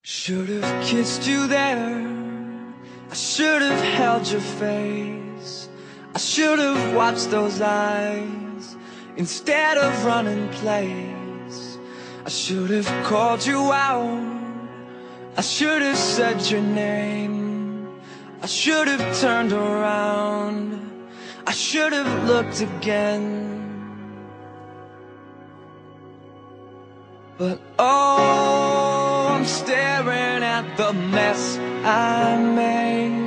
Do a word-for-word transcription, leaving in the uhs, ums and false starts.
Should've kissed you there, I should've held your face, I should've watched those eyes instead of running place. I should've called you out, I should've said your name, I should've turned around, I should've looked again. But oh, I'm staring at the mess I made.